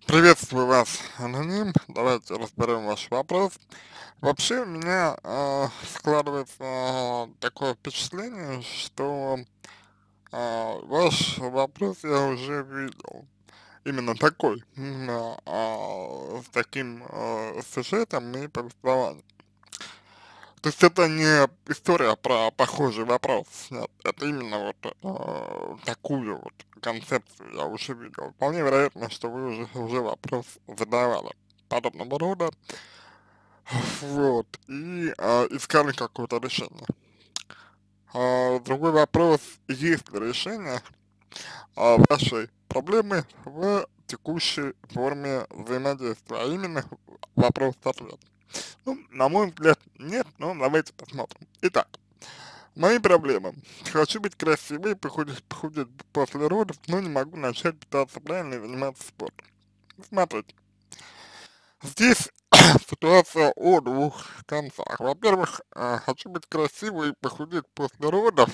Приветствую вас, аноним. Давайте разберем ваш вопрос. Вообще у меня складывается такое впечатление, что ваш вопрос я уже видел. Именно такой, именно с таким сюжетом и повествованием. То есть это не история про похожий вопрос, нет, это именно вот такую вот концепцию я уже видел. Вполне вероятно, что вы уже вопрос задавали подобного рода, вот, и искали какое-то решение. Другой вопрос, есть ли решение вашей проблемы в текущей форме взаимодействия, а именно вопрос-ответ. Ну, на мой взгляд, нет, но давайте посмотрим. Итак, мои проблемы. Хочу быть красивой, похудеть после родов, но не могу начать питаться правильно и заниматься спортом. Смотрите, здесь ситуация о двух концах. Во-первых, хочу быть красивой и похудеть после родов,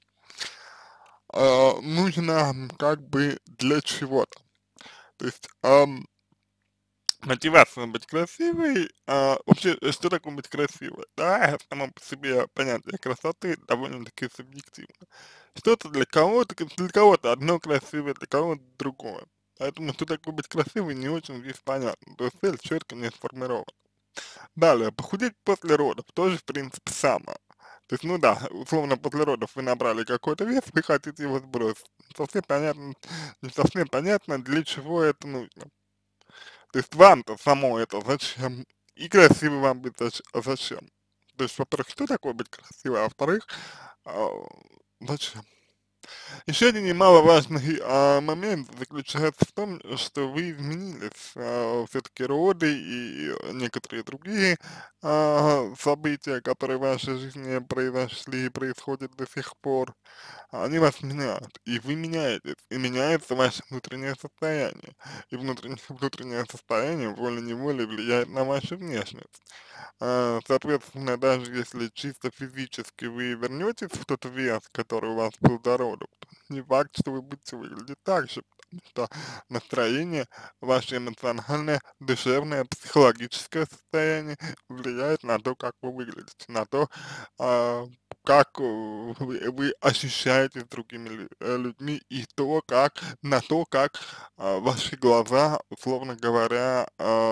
нужно как бы для чего-то. То есть, мотивация быть красивой, вообще, что такое быть красивой? Да, само по себе понятие красоты довольно-таки субъективно. Что-то для кого-то одно красивое, для кого-то другое. Поэтому, что такое быть красивой, не очень здесь понятно. То есть цель четко не сформирована. Далее, похудеть после родов, тоже, в принципе, самое. То есть, ну да, условно, после родов вы набрали какой-то вес, вы хотите его сбросить. Не совсем понятно, для чего это нужно. То есть вам-то само это зачем? И красивый вам быть зачем? То есть, во-первых, что такое быть красивой, а во-вторых, а, зачем? Еще один немаловажный момент заключается в том, что вы изменились. Все-таки роды и некоторые другие события, которые в вашей жизни произошли и происходят до сих пор, они вас меняют, и вы меняетесь, и меняется ваше внутреннее состояние. И внутреннее состояние волей-неволей влияет на вашу внешность. Соответственно, даже если чисто физически вы вернетесь в тот вес, который у вас был до родов, то не факт, что вы будете выглядеть так же, потому что настроение, ваше эмоциональное, душевное, психологическое состояние влияет на то, как вы выглядите, на то, а, как вы ощущаетесь с другими людьми и на то, как ваши глаза, условно говоря,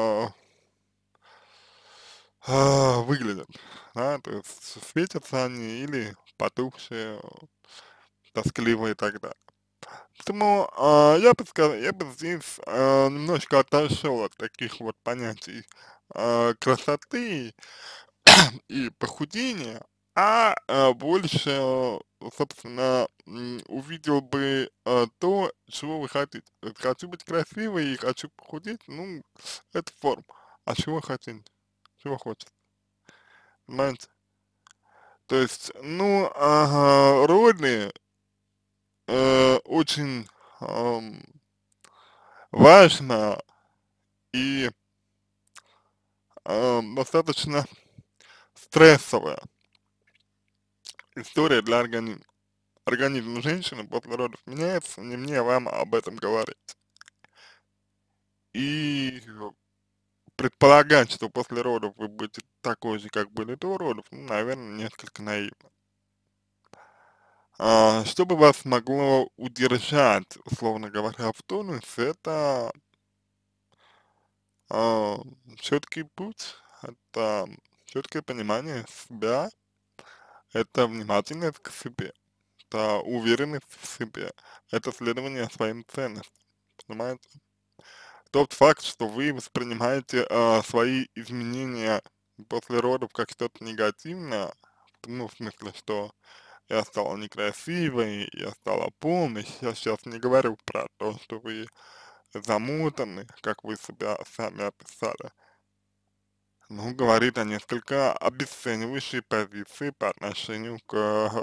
выглядят, да, то есть светятся они или потухшие, тоскливые и так далее. Поэтому я бы здесь немножко отошел от таких вот понятий красоты и похудения, больше, собственно, увидел бы то, чего вы хотите. То есть хочу быть красивой и хочу похудеть, ну, это форма. А чего хотите? Чего хочется? Понимаете? То есть, ну, роли очень ам, важно и достаточно стрессовая история для организма. Организм женщины после родов меняется, не мне вам об этом говорить. И предполагать, что после родов вы будете такой же, как были до родов, ну, наверное, несколько наивно. Что бы вас могло удержать, условно говоря, в тонусе, это а, четкий путь, это четкое понимание себя, это внимательность к себе, это уверенность в себе, это следование своим ценностям, понимаете? Тот факт, что вы воспринимаете свои изменения после родов как что-то негативное, ну, в смысле, что я стала некрасивой, я стала полной, я сейчас не говорю про то, что вы замутаны, как вы себя сами описали, ну, говорит о несколько обесценивающей позиции по отношению к,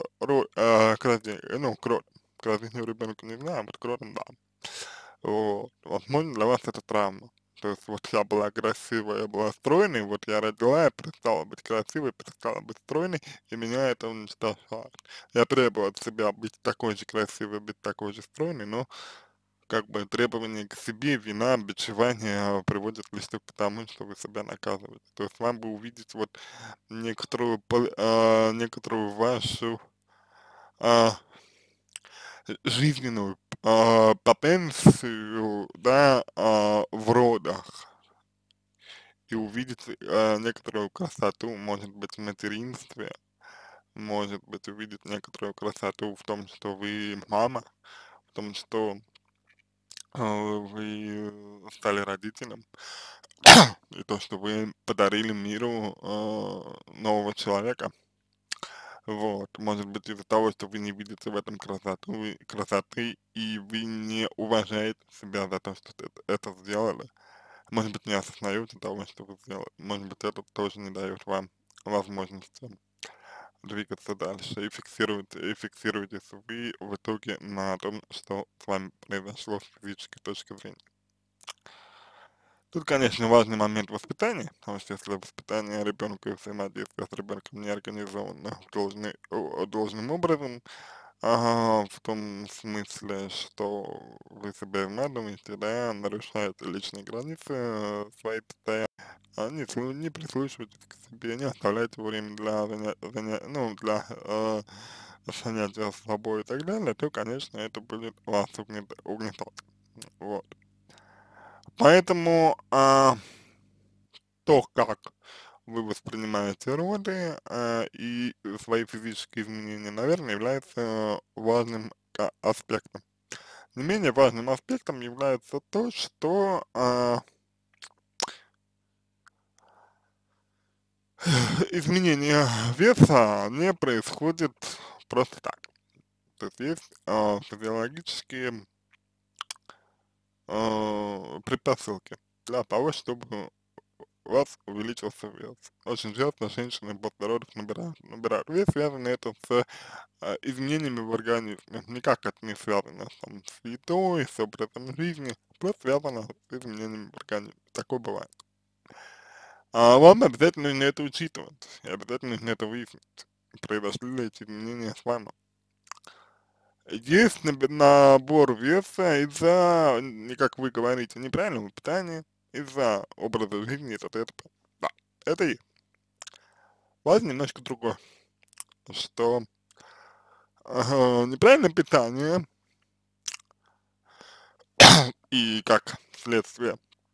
ну, к рождению ребенка, не знаю, вот к родам, да. Вот. Возможно, для вас это травма. То есть вот я была красивая, я была стройной, вот я родила, я перестала быть красивой, перестала быть стройной, и меня это уничтожает. Я требую от себя быть такой же красивой, быть такой же стройной, но как бы требования к себе, вина, бичевание приводят лишь только к тому, что вы себя наказываете. То есть вам бы увидеть вот некоторую вашу а, жизненную потенцию, да, в родах и увидеть некоторую красоту, может быть, в материнстве, может быть, увидеть некоторую красоту в том, что вы мама, в том, что вы стали родителем, и то, что вы подарили миру нового человека. Вот, может быть, из-за того, что вы не видите в этом красоты, и вы не уважаете себя за то, что это сделали. Может быть, не осознаете того, что вы сделали. Может быть, это тоже не дает вам возможности двигаться дальше и фиксируетесь вы в итоге на том, что с вами произошло с физической точки зрения. Тут, конечно, важный момент воспитания, потому что если воспитание ребенка и взаимодействие с ребенком не организовано должным образом, в том смысле, что вы себя изматываете, да, нарушаете личные границы свои постоянно, не прислушивайтесь к себе, не оставляйте время для занятия с собой и так далее, то, конечно, это будет вас угнетать. Вот. Поэтому то, как вы воспринимаете роды и свои физические изменения, наверное, является важным аспектом. Не менее важным аспектом является то, что изменение веса не происходит просто так. То есть есть физиологические предпосылки для того, чтобы у вас увеличился вес. Очень часто женщины после родов набирают вес, связано это с изменениями в организме. Никак это не связано там, с едой, с образом жизни, просто связано с изменениями в организме. Такое бывает. Вам обязательно нужно это учитывать, и обязательно нужно это выяснить, произошли ли эти изменения с вами. Есть набор веса из-за, как вы говорите, неправильного питания, из-за образа жизни и т.д. Да, это есть. Важно немножко другое, что неправильное питание и как следствие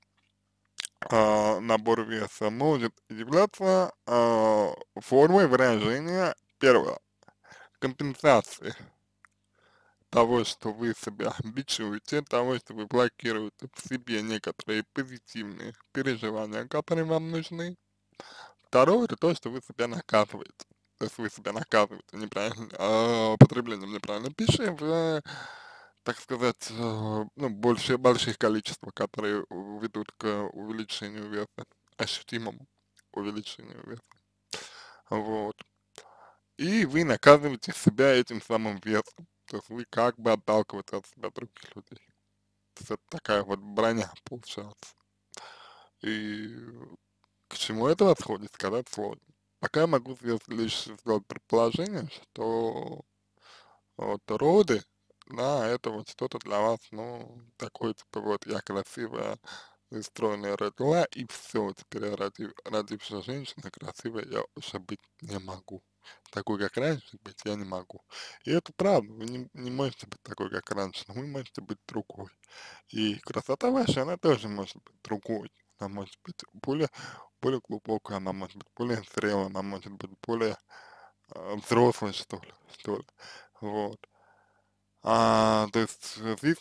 набор веса может являться формой выражения первого компенсации того, что вы себя бичуете, того, что вы блокируете в себе некоторые позитивные переживания, которые вам нужны. Второе, это то, что вы себя наказываете. То есть вы себя наказываете неправильно, употреблением неправильной пищи в, так сказать, ну, больших количествах, которые ведут к увеличению веса, ощутимому увеличению веса. Вот. И вы наказываете себя этим самым весом. То есть вы как бы отталкиваете от себя других людей. То есть это такая вот броня получается. И к чему это восходит, сказать сложно. Пока я могу лишь сделать предположение, что вот роды, да, это вот что-то для вас, ну, такое, типа, вот я красивая, и стройная родила, и все, теперь я родившая женщина красивая, я уже быть не могу. Такой, как раньше, быть я не могу. И это правда, вы не можете быть такой, как раньше, но вы можете быть другой. И красота ваша, она тоже может быть другой. Она может быть более глубокой, она может быть более зрелой, она может быть более взрослой, что ли. Вот. То есть здесь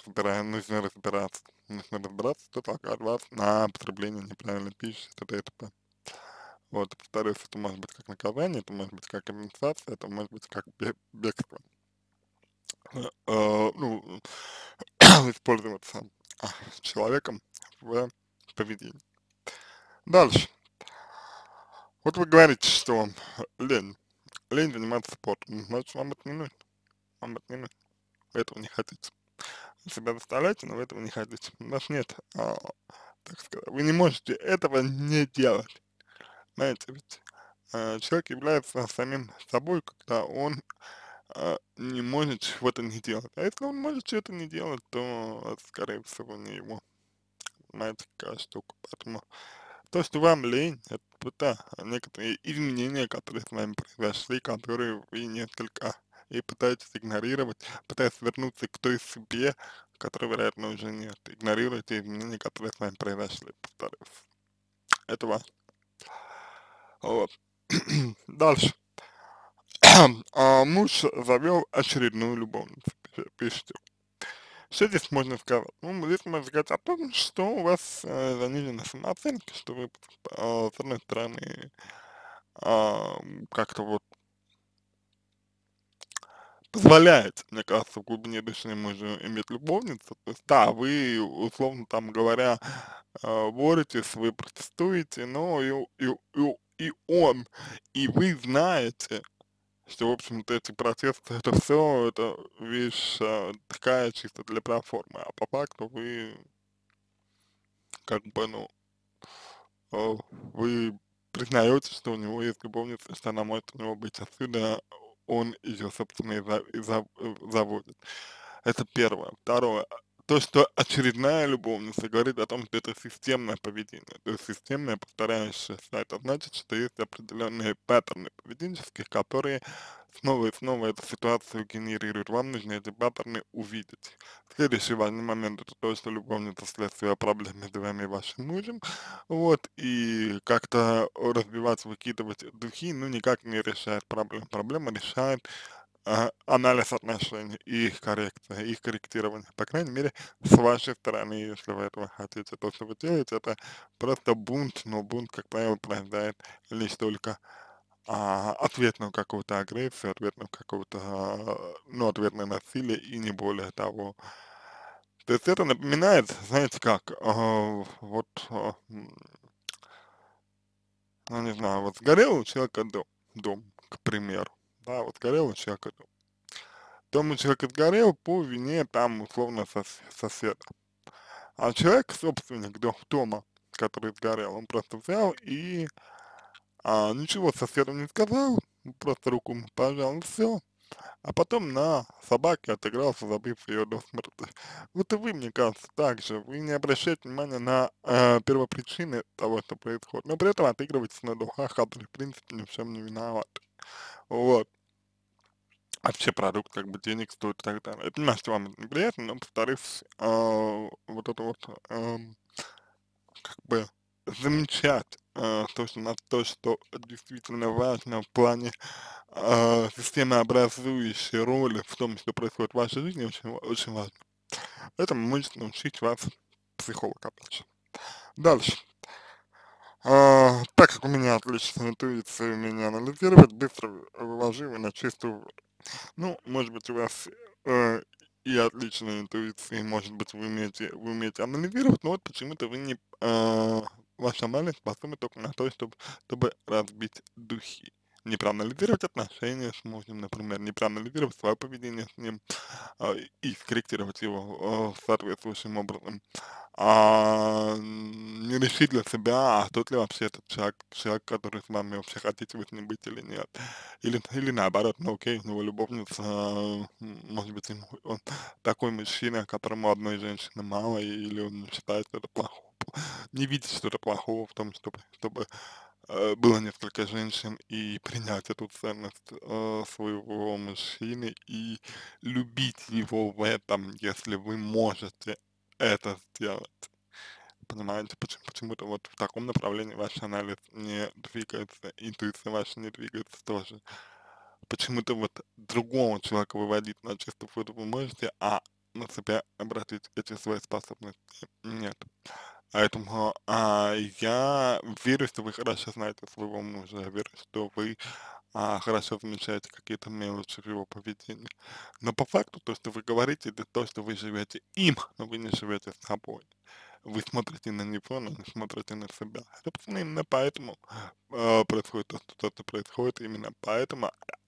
нужно разбираться, что толкает вас на потребление неправильной пищи, т.д. и т.п. Вот, повторюсь, это может быть как наказание, это может быть как компенсация, это может быть как бегство. Ну, использоваться человеком в поведении. Дальше. Вот вы говорите, что лень, лень заниматься спортом, значит, вам это не нужно, вам это не нужно, вы этого не хотите. Вы себя заставляете, но вы этого не хотите. У нас нет, так сказать, вы не можете этого не делать. Знаете, ведь человек является самим собой, когда он не может чего-то не делать. А если он может что-то не делать, то это, скорее всего, не его. Понимаете, какая штука. Поэтому то, что вам лень, это некоторые изменения, которые с вами произошли, которые вы несколько и пытаетесь игнорировать, пытаясь вернуться к той себе, которой, вероятно, уже нет. Игнорируйте изменения, которые с вами произошли, повторюсь. Это важно. Вот. Дальше. Муж завел очередную любовницу, пишите. Что здесь можно сказать? Ну, здесь можно сказать о том, что у вас занижена самооценка, что вы, с одной стороны, а, как-то вот позволяете, мне кажется, в глубине души мужу иметь любовницу. То есть, да, вы, условно там говоря, боретесь, вы протестуете, но и он, и вы знаете, что, в общем-то, эти протесты, это все, это вещь такая чисто для проформы, а по факту вы, как бы, ну, вы признаете, что у него есть любовница, что она может у него быть, отсюда он ее, собственно, заводит. Это первое. Второе. То, что очередная любовница говорит о том, что это системное поведение. То есть системное, повторяющееся, это значит, что есть определенные паттерны поведенческие, которые снова и снова эту ситуацию генерируют. Вам нужно эти паттерны увидеть. Следующий важный момент — это то, что любовница следствие проблем между вами и вашим мужем. Вот, и как-то разбивать, выкидывать духи, ну, никак не решает проблем. Проблема решает анализ отношений и их коррекция, их корректирование. По крайней мере, с вашей стороны, если вы этого хотите. То, что вы делаете, это просто бунт, но бунт, как правило, порождает лишь только ответную какую-то агрессию, ответную какую-то, ну, ответное насилие и не более того. То есть это напоминает, знаете как, вот, ну, не знаю, вот сгорел у человека дом, к примеру, да, вот сгорел у человека дом. Дом у человека сгорел по вине, там, условно, соседа. А человек, собственник дома, который сгорел, он просто взял и ничего соседу не сказал, просто руку ему пожал, и все. А потом на собаке отыгрался, забив ее до смерти. Вот и вы, мне кажется, так же. Вы не обращаете внимания на первопричины того, что происходит, но при этом отыгрываетесь на духах, которые, в принципе, ни в чем не виноваты. Вот. Вообще продукт как бы денег стоит и так далее. Я понимаю, что вам это неприятно, но повторюсь, вот это вот, как бы замечать то, что действительно важно в плане системообразующей роли в том, что происходит в вашей жизни, очень важно. Этому может научить вас психолог, опять же. Дальше. Так как у меня отличная интуиция, умение анализировать, быстро вывожу его на чистую воду. Ну, может быть, у вас и отличная интуиция, и, может быть, вы умеете анализировать, но вот почему-то вы не, ваш анализ способен только на то, чтобы разбить духи. Не проанализировать отношения с мужем, например, не проанализировать свое поведение с ним, и скорректировать его соответствующим образом, не решить для себя, а тот ли вообще этот человек, который с вами вообще хотите вы с ним быть или нет. Или наоборот, ну окей, у него любовница, может быть, он такой мужчина, которому одной женщины мало, или он не считает что-то плохого, не видит что-то плохого в том, чтобы было несколько женщин и принять эту ценность своего мужчины и любить его в этом, если вы можете это сделать. Понимаете, почему-то вот в таком направлении ваш анализ не двигается, интуиция ваша не двигается тоже. Почему-то вот другого человека выводить на чистую воду вы можете, а на себя обратить эти свои способности нет. Поэтому я верю, что вы хорошо знаете своего мужа, я верю, что вы хорошо замечаете какие-то мелочи в его поведении. Но по факту то, что вы говорите, это то, что вы живете им, но вы не живете с собой. Вы смотрите на него, но не смотрите на себя. Собственно, именно поэтому происходит то, что происходит, именно поэтому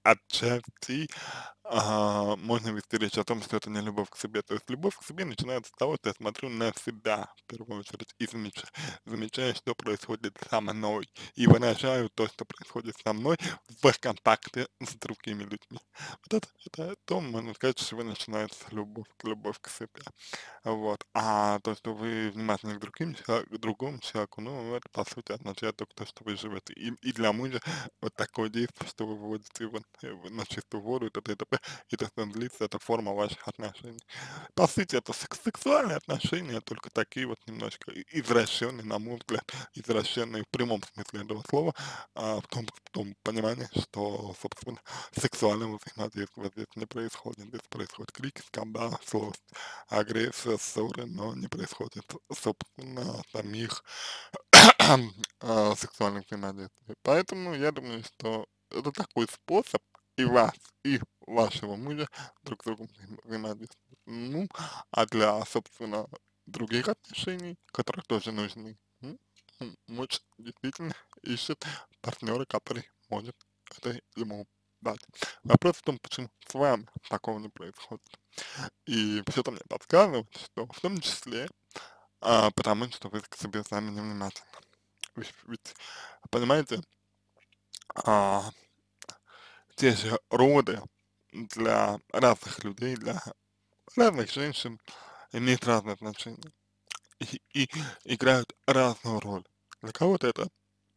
отчасти можно вести речь о том, что это не любовь к себе. То есть любовь к себе начинается с того, что я смотрю на себя, в первую очередь, и замечаю, что происходит со мной, и выражаю то, что происходит со мной в контакте с другими людьми. Вот это то, можно сказать, с чего начинается любовь к себе. Вот. А то, что вы внимательны к другому человеку, ну, это, по сути, означает только то, что вы живете. И для мужа вот такое действие, что вы выводите его на чистую воду, и т.д. и т.п. И то, что он длится, это форма ваших отношений. По сути, это сексуальные отношения, только такие вот немножко извращенные, на мой взгляд, извращенные в прямом смысле этого слова, в том понимании, что, собственно, сексуального взаимодействия здесь не происходит. Здесь происходит крик, скандал, злость, агрессия, ссоры, но не происходит, собственно, самих сексуальных взаимодействий. Поэтому я думаю, что это такой способ и вас, и вашего мужа друг с другом взаимодействовать. Ну, а для, собственно, других отношений, которые тоже нужны, муж действительно ищет партнера, который может это ему дать. Вопрос в том, почему с вами такого не происходит. И все-то мне подсказывает, что в том числе потому что вы к себе сами невнимательны. Ведь, понимаете, а, те же роды для разных людей, для разных женщин имеют разные значения и играют разную роль. Для кого-то это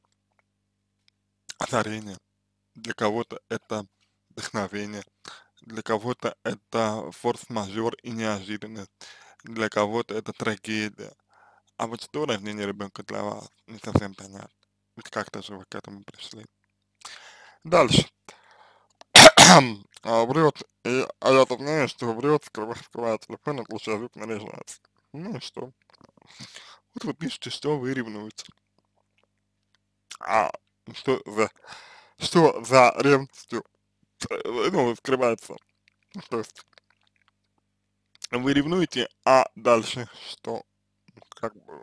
озарение, для кого-то это вдохновение, для кого-то это форс-мажор и неожиданность, для кого-то это трагедия. А вот что рождение ребенка для вас, не совсем понятно. Ведь как-то же вы к этому пришли. Дальше. Врет, а я-то знаю, что врет, скрывая телефон, отлучая звук, наряжается. Ну и что? Вот вы пишете, что вы ревнуете. А что за ревностью, ну, скрывается? То есть вы ревнуете, а дальше что? Как бы,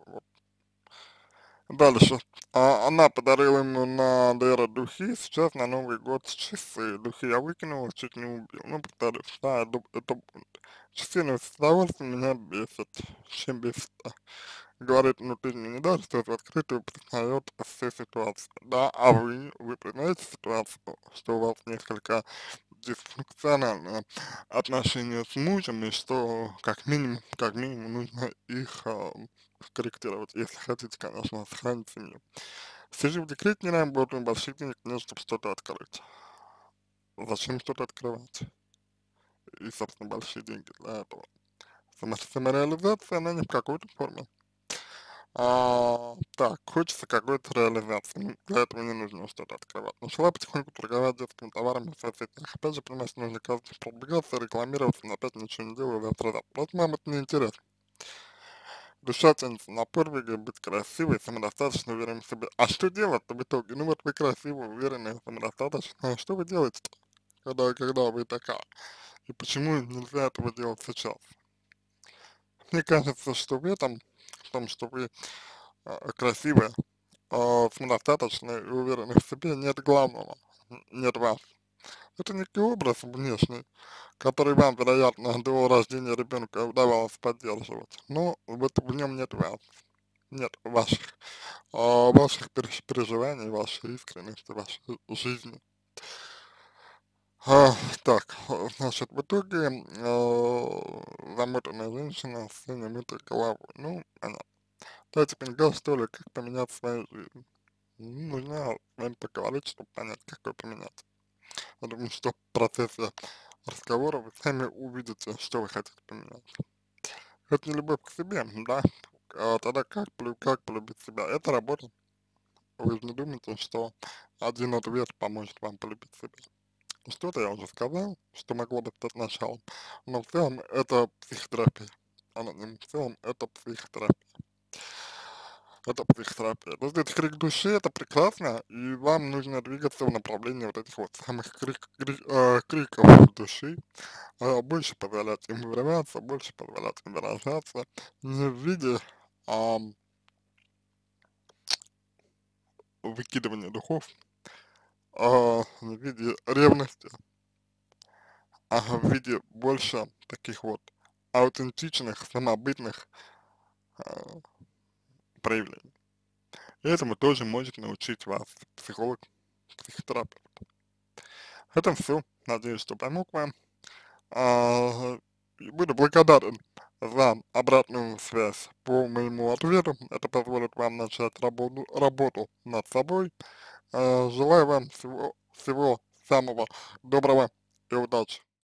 дальше. Она подарила ему на Дера духи, сейчас на Новый год часы. Духи я выкинула, чуть не убил. Ну, повторюсь, да, это часы на удовольствие меня бесит. Чем бесит? Говорит, ну ты мне не дашь, что в открытую признает все ситуации. Да, а вы признаете ситуацию, что у вас несколько дисфункциональные отношения с мужем, и что как минимум нужно их скорректировать, если хотите, конечно, сохранить семью. Сижу в декрете, не работаю, больших денег нет, чтобы что-то открыть. Зачем что-то открывать? И, собственно, большие деньги для этого. Самореализация, она не в какой-то форме. Так, хочется какой-то реализации. Для этого не нужно что-то открывать. Начала потихоньку торговать детскими товарами в соцсетях. Опять же, понимаешь, нужно каждый продвигаться, рекламироваться, но опять ничего не делаю, завтра да. Просто мам, это неинтересно. Душа тянется на подвиги, быть красивой, самодостаточно уверенной в себе. А что делать-то в итоге? Ну вот вы красивая, уверенная, самодостаточная. А что вы делаете-то, когда вы такая? И почему нельзя этого делать сейчас? Мне кажется, что в том, что вы красивая, самодостаточной и уверенной в себе, нет главного, нет вас. Это некий образ внешний, который вам, вероятно, до рождения ребенка удавалось поддерживать, но вот в нем нет вас, нет ваших переживаний, вашей искренности, вашей жизни. А, так, значит, в итоге замотанная женщина с немытой головой. Ну, понятно. Давайте поняла, что ли, как поменять свою жизнь. Нужно с вами поговорить, чтобы понять, как ее поменять. Я думаю, что в процессе разговора вы сами увидите, что вы хотите поменять. Это не любовь к себе, да? Тогда как полюбить себя? Это работа. Вы же не думаете, что один ответ поможет вам полюбить себя. Что-то я уже сказал, что могло бы стать началом, но в целом это психотерапия. В целом это психотерапия. Это психотерапия. Воздать крик души, это прекрасно, и вам нужно двигаться в направлении вот этих вот самых криков души, больше позволять им вырываться, больше позволять им выражаться, не в виде выкидывания духов, в виде ревности, а в виде больше таких вот аутентичных, самобытных а, проявлений. И этому тоже может научить вас психолог, психотерапевт. Это все. Надеюсь, что помог вам. И буду благодарен за обратную связь по моему ответу. Это позволит вам начать работу над собой. Желаю вам всего самого доброго и удачи.